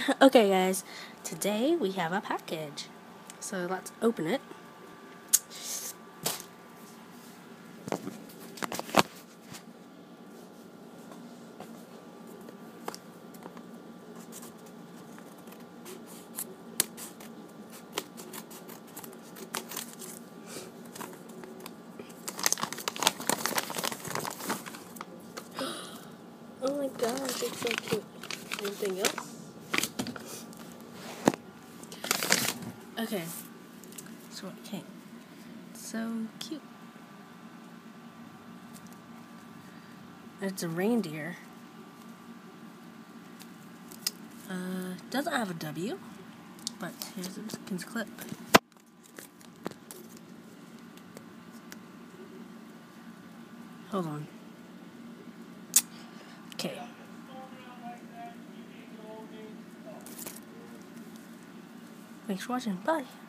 Okay guys, today we have a package. So let's open it. Oh my gosh, it's so cute. Anything else? Okay. So it came. So cute. It's a reindeer. Doesn't have a W, but here's a Webkinz clip. Hold on. Okay. Thanks for watching. Bye.